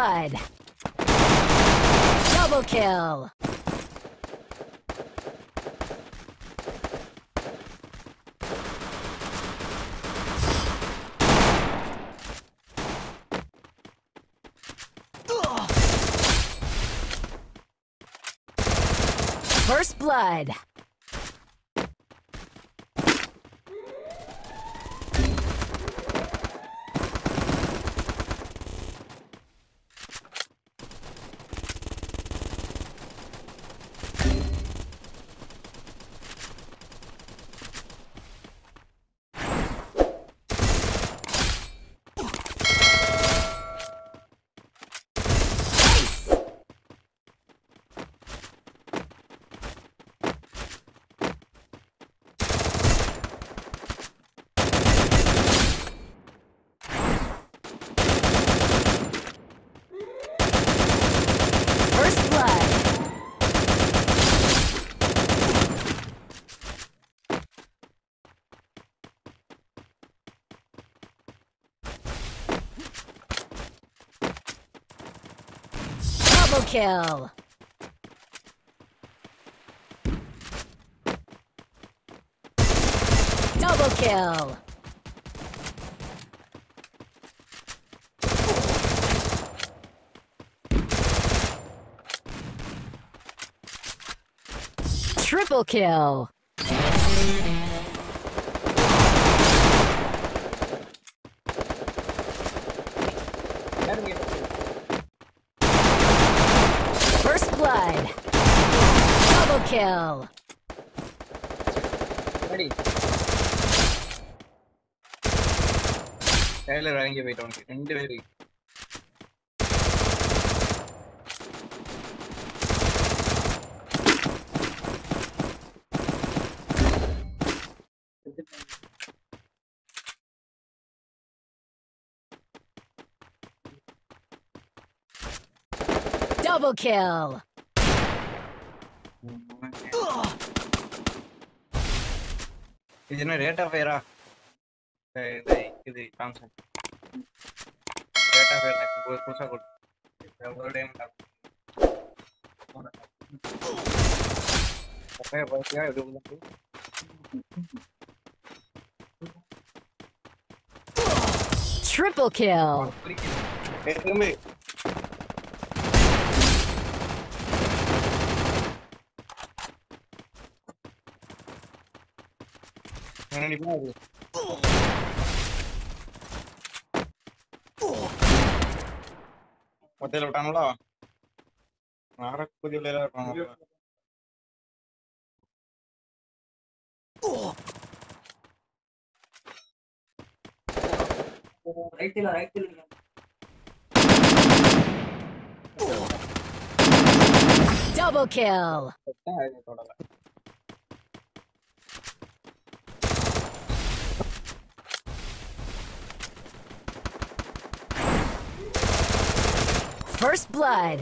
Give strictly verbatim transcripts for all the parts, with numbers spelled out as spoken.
blood. Double kill. First blood. Double kill. Double kill. Triple kill. First blood. Double kill. Ready. Taylor running away, don't get into it. Double kill. Is it a rate of error? The the Thomson. Rate of error. Go push a good. Okay, but yeah, you do that. Triple kill. Hey, hotel utangala narak kudiyela irukanga right illa right illa Double kill. First blood.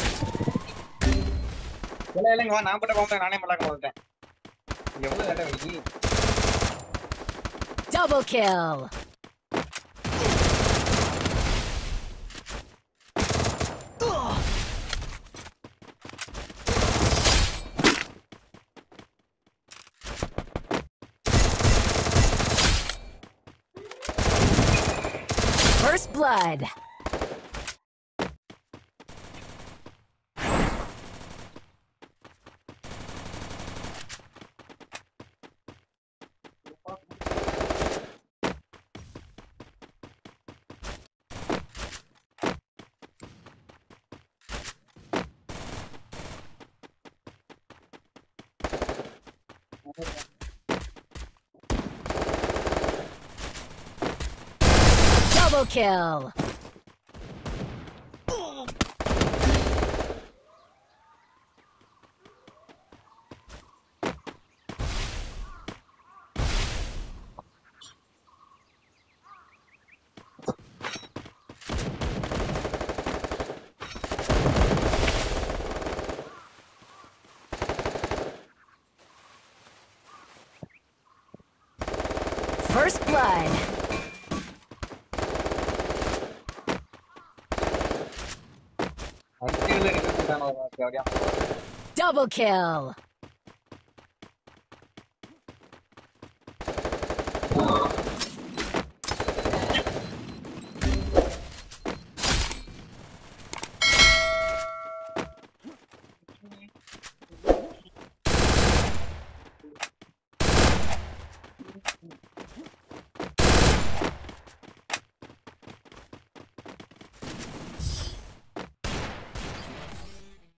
Double kill. First blood. Double kill. First blood. Okay okay Double kill.